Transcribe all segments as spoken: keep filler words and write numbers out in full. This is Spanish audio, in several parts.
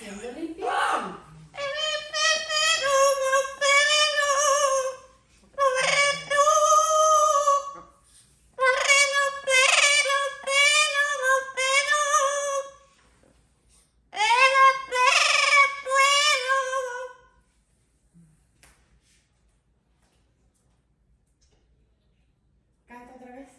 haciendo limpieza. Canta otra vez.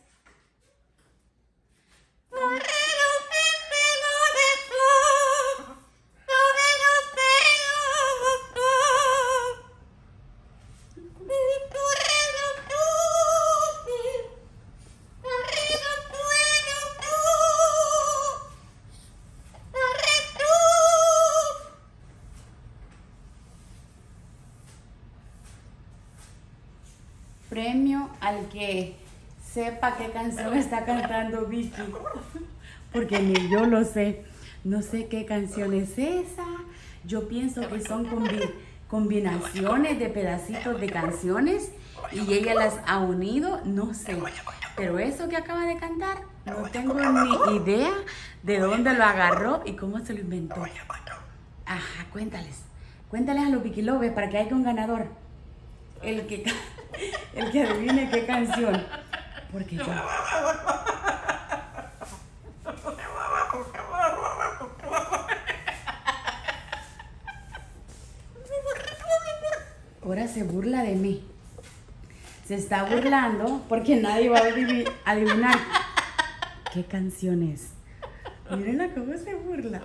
Premio al que sepa qué canción está cantando Vicky, porque ni yo lo sé. No sé qué canción es esa. Yo pienso que son combi combinaciones de pedacitos de canciones y ella las ha unido, no sé. Pero eso que acaba de cantar, no tengo ni idea de dónde lo agarró y cómo se lo inventó. Ajá, cuéntales. Cuéntales a los Vicky Lovers para que haya un ganador. El que, el que adivine qué canción. Porque yo... Ahora se burla de mí. Se está burlando porque nadie va a adivinar qué canción es. Miren cómo se burla.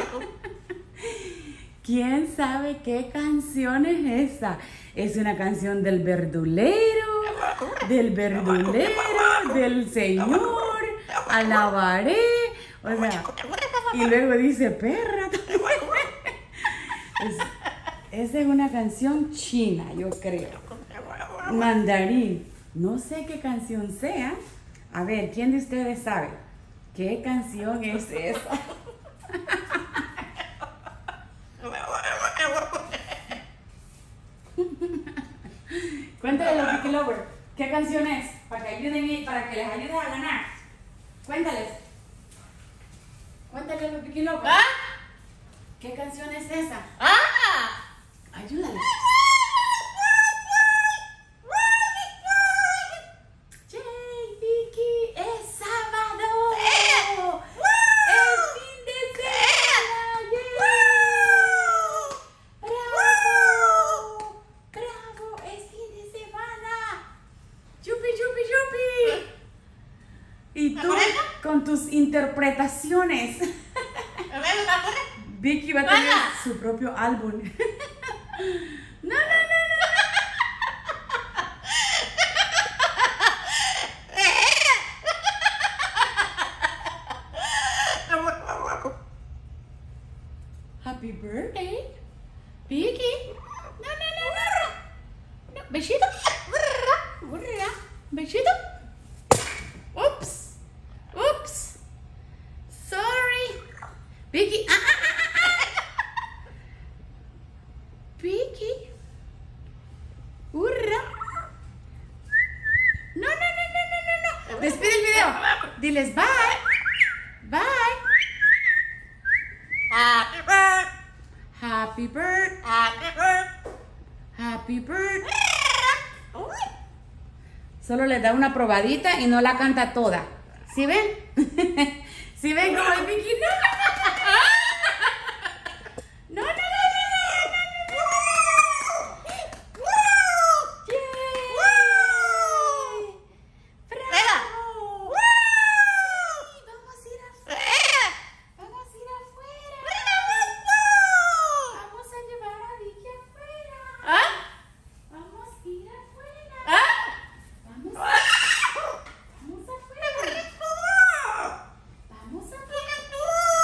¿Quién sabe qué canción es esa? Es una canción del verdulero, del verdulero, del Señor, alabaré, o sea, y luego dice perra. Es, esa es una canción china, yo creo. Mandarín. No sé qué canción sea. A ver, ¿quién de ustedes sabe qué canción es esa? Cuéntale a los Vicky Lovers, ¿qué canción es? Para que ayuden, para que les ayude a ganar. Cuéntales. Cuéntale a los Vicky Lovers. ¿Ah? ¿Qué canción es esa? ¡Ah! Ayúdale. Yay, Vicky, es sábado. Es fin de semana. Yay. Bravo. Bravo, es fin de semana. Yupi, yupi, yupi. Y tú con tus interpretaciones. Vicky va a tener su propio álbum. No, no, no, no. Happy birthday, Vicky. No, no, no, no. No. Besito. Besito. Oops. Oops. Sorry. Vicky. Ah, ah, ah, ah. Vicky. Hurra. No, no, no, no, no, no, no. Despide el video. Diles bye. Bye. Happy birthday. Happy birthday. Happy birthday. Happy birthday. Solo le da una probadita y no la canta toda. ¿Sí ven? ¿Sí ven cómo es Vicky? No, no, no, no, no, no, no, no, no. Yay. Bravo. Sí, vamos a ir afuera. Vamos a ir afuera. Vamos a llevar a Vicky afuera. Vamos a ir afuera. Vamos, vamos afuera. Vamos afuera.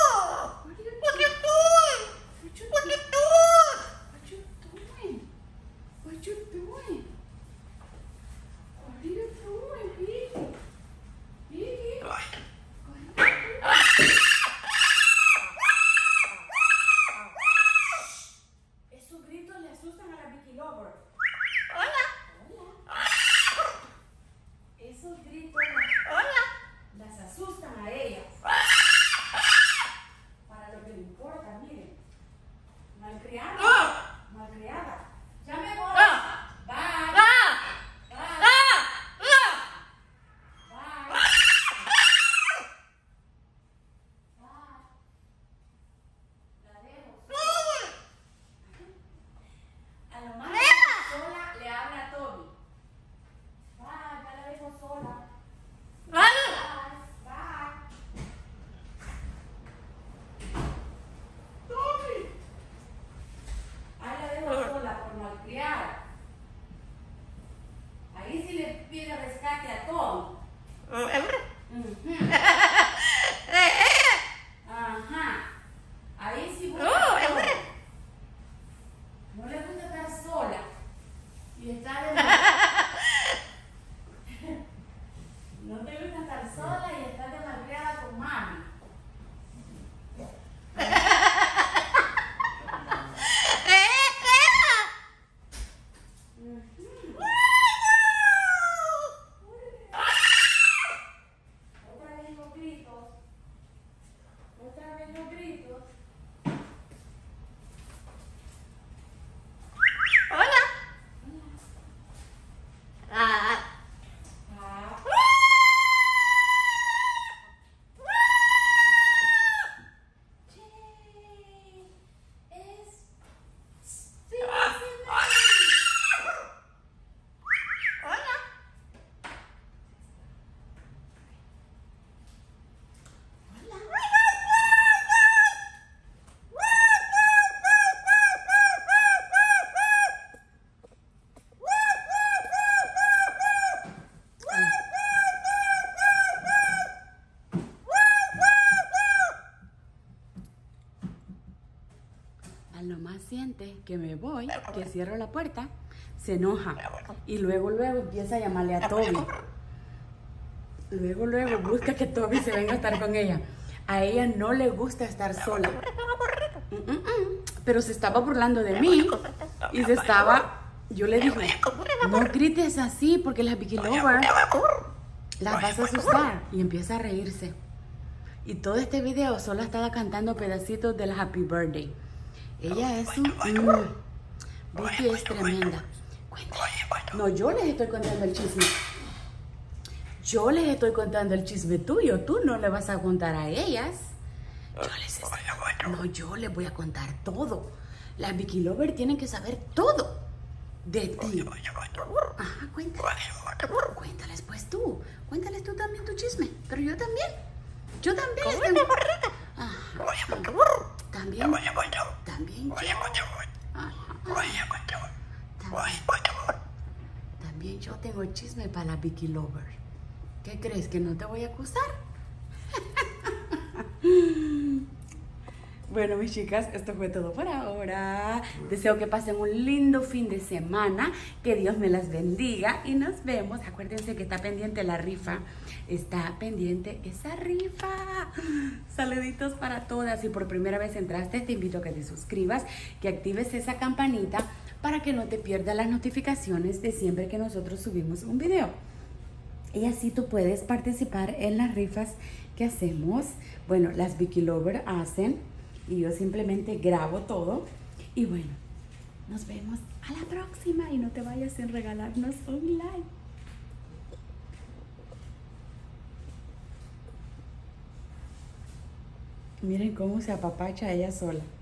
Al nomás siente que me voy, que cierro la puerta, se enoja. Y luego, luego empieza a llamarle a Toby. Luego, luego busca que Toby se venga a estar con ella. A ella no le gusta estar sola. Mm, mm, mm. Pero se estaba burlando de mí. Y se estaba... Yo le dije, no grites así porque las Vicky Lover las vas a asustar. Y empieza a reírse. Y todo este video solo estaba cantando pedacitos del Happy Birthday. Ella es un... Mm, Vicky es tremenda. Cuéntale. No, yo les estoy contando el chisme. Yo les estoy contando el chisme tuyo. Tú no le vas a contar a ellas. Yo les estoy... No, yo les voy a contar todo. Las Vicky Lover tienen que saber todo de ti. Ajá, cuéntales. Cuéntales pues tú. Cuéntales tú también tu chisme. Pero yo también. Yo también. Tengo... Ajá. También. También yo. Ajá. También. También yo tengo chisme para la Vicky Lover. ¿Qué crees? ¿Que no te voy a acusar? Bueno, mis chicas, esto fue todo por ahora. Deseo que pasen un lindo fin de semana. Que Dios me las bendiga. Y nos vemos. Acuérdense que está pendiente la rifa. Está pendiente esa rifa. Saluditos para todas. Si por primera vez entraste, te invito a que te suscribas. Que actives esa campanita para que no te pierdas las notificaciones de siempre que nosotros subimos un video. Y así tú puedes participar en las rifas que hacemos. Bueno, las Vicky Lover hacen y yo simplemente grabo todo. Y bueno, nos vemos a la próxima y no te vayas sin regalarnos un like. Miren cómo se apapacha ella sola.